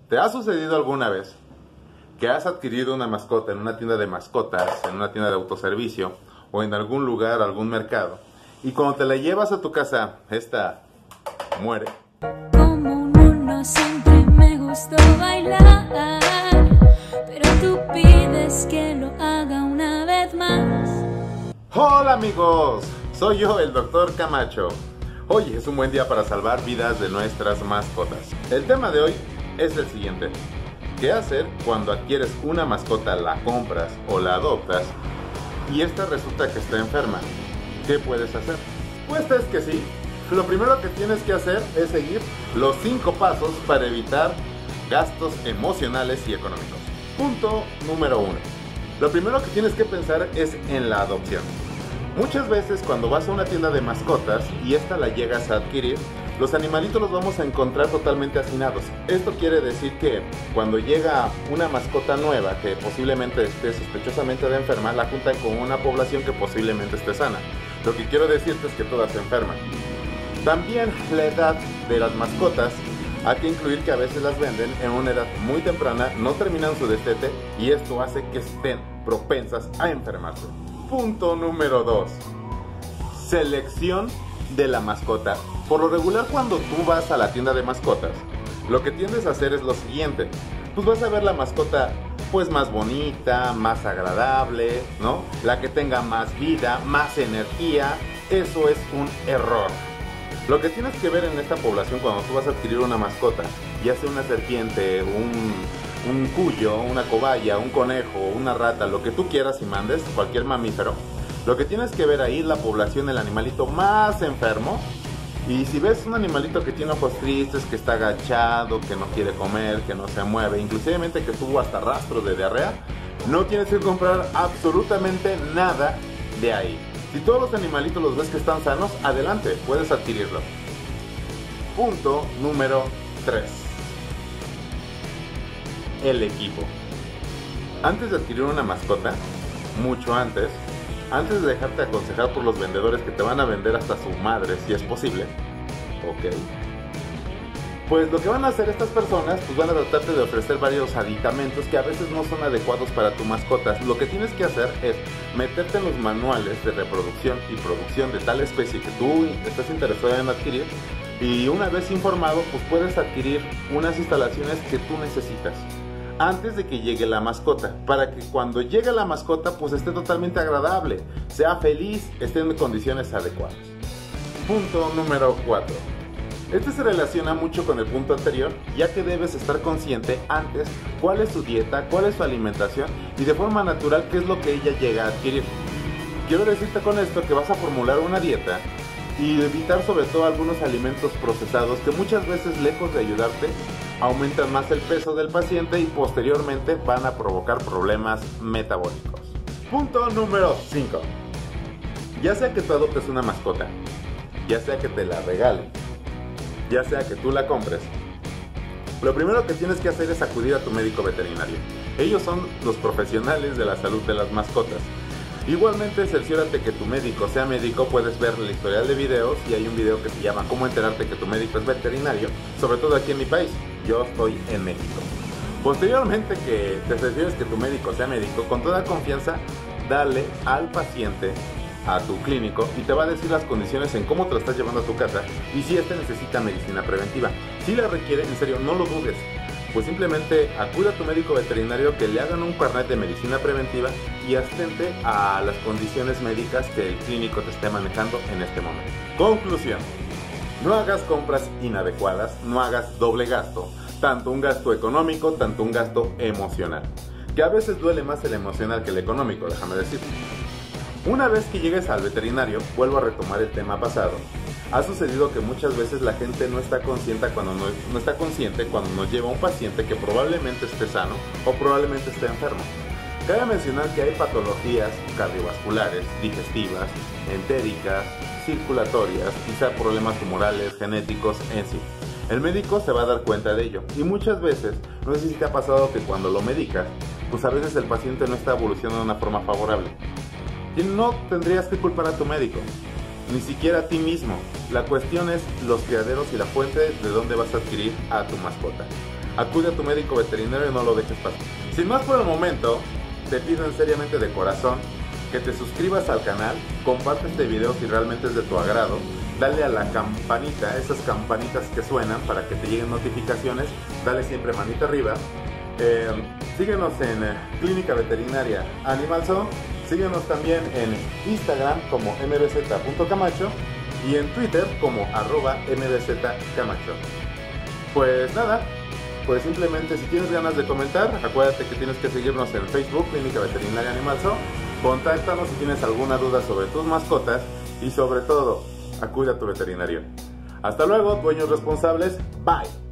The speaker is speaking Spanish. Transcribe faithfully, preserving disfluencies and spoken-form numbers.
¿Te ha sucedido alguna vez que has adquirido una mascota en una tienda de mascotas, en una tienda de autoservicio o en algún lugar, algún mercado, y cuando te la llevas a tu casa, esta muere? Como un mono siempre me gustó bailar, pero tú pides que lo haga una vez más. Hola amigos, soy yo, el doctor Camacho. Hoy es un buen día para salvar vidas de nuestras mascotas. El tema de hoy es el siguiente: ¿qué hacer cuando adquieres una mascota, la compras o la adoptas y esta resulta que está enferma? ¿Qué puedes hacer? Pues es que sí, lo primero que tienes que hacer es seguir los cinco pasos para evitar gastos emocionales y económicos. Punto número uno. Lo primero que tienes que pensar es en la adopción. Muchas veces cuando vas a una tienda de mascotas y esta la llegas a adquirir, los animalitos los vamos a encontrar totalmente hacinados. Esto quiere decir que cuando llega una mascota nueva que posiblemente esté sospechosamente de enferma, la juntan con una población que posiblemente esté sana. Lo que quiero decirte es que todas se enferman. También la edad de las mascotas, hay que incluir que a veces las venden en una edad muy temprana, no terminan su destete y esto hace que estén propensas a enfermarse. Punto número dos. Selección de la mascota. Por lo regular, cuando tú vas a la tienda de mascotas, lo que tiendes a hacer es lo siguiente: pues vas a ver la mascota pues más bonita, más agradable, ¿no? La que tenga más vida, más energía. Eso es un error. Lo que tienes que ver en esta población cuando tú vas a adquirir una mascota, ya sea una serpiente, un, un cuyo, una cobaya, un conejo, una rata, lo que tú quieras y mandes, cualquier mamífero, lo que tienes que ver ahí es la población del animalito más enfermo. Y si ves un animalito que tiene ojos tristes, que está agachado, que no quiere comer, que no se mueve, inclusivemente que tuvo hasta rastro de diarrea, no tienes que comprar absolutamente nada de ahí. Si todos los animalitos los ves que están sanos, adelante, puedes adquirirlos. Punto número tres. El equipo. Antes de adquirir una mascota, mucho antes, antes de dejarte aconsejar por los vendedores que te van a vender hasta su madre, si es posible, ok, pues lo que van a hacer estas personas, pues van a tratarte de ofrecer varios aditamentos que a veces no son adecuados para tu mascota. Lo que tienes que hacer es meterte en los manuales de reproducción y producción de tal especie que tú estás interesado en adquirir, y una vez informado, pues puedes adquirir unas instalaciones que tú necesitas antes de que llegue la mascota, para que cuando llegue la mascota pues esté totalmente agradable, sea feliz, esté en condiciones adecuadas. Punto número cuatro. Este se relaciona mucho con el punto anterior, ya que debes estar consciente antes cuál es su dieta, cuál es su alimentación y de forma natural qué es lo que ella llega a adquirir. Quiero decirte con esto que vas a formular una dieta y evitar sobre todo algunos alimentos procesados que muchas veces, lejos de ayudarte, aumentan más el peso del paciente y posteriormente van a provocar problemas metabólicos. Punto número cinco. Ya sea que tú adoptes una mascota, ya sea que te la regalen, ya sea que tú la compres, lo primero que tienes que hacer es acudir a tu médico veterinario. Ellos son los profesionales de la salud de las mascotas. Igualmente, cerciórate que tu médico sea médico. Puedes ver el historial de videos y hay un video que se llama "Cómo enterarte que tu médico es veterinario", sobre todo aquí en mi país. Yo estoy en México. Posteriormente que te cerciores que tu médico sea médico, con toda confianza, dale al paciente a tu clínico y te va a decir las condiciones en cómo te lo estás llevando a tu casa y si este necesita medicina preventiva. Si la requiere, en serio, no lo dudes, pues simplemente acude a tu médico veterinario, que le hagan un carnet de medicina preventiva y atente a las condiciones médicas que el clínico te esté manejando en este momento. Conclusión: no hagas compras inadecuadas, no hagas doble gasto, tanto un gasto económico, tanto un gasto emocional, que a veces duele más el emocional que el económico, déjame decirte. Una vez que llegues al veterinario, vuelvo a retomar el tema pasado, ha sucedido que muchas veces la gente no está consciente cuando no, no está consciente cuando nos lleva un paciente que probablemente esté sano o probablemente esté enfermo. Cabe mencionar que hay patologías cardiovasculares, digestivas, entéricas, circulatorias, quizá problemas tumorales, genéticos, en sí. El médico se va a dar cuenta de ello y muchas veces, no sé si te ha pasado que cuando lo medicas, pues a veces el paciente no está evolucionando de una forma favorable. Y no tendrías que culpar a tu médico, ni siquiera a ti mismo. La cuestión es los criaderos y la fuente de donde vas a adquirir a tu mascota. Acude a tu médico veterinario y no lo dejes pasar. Sin más por el momento, te pido en seriamente de corazón que te suscribas al canal, comparte este video si realmente es de tu agrado, dale a la campanita, esas campanitas que suenan para que te lleguen notificaciones, dale siempre manita arriba. Eh, síguenos en eh, Clínica Veterinaria Animal Zoo, síguenos también en Instagram como m b z punto camacho y en Twitter como arroba m b z camacho. Pues nada, pues simplemente si tienes ganas de comentar, acuérdate que tienes que seguirnos en Facebook, Clínica Veterinaria Animal Zoo, contáctanos si tienes alguna duda sobre tus mascotas y sobre todo, acude a tu veterinario. Hasta luego, dueños responsables, bye.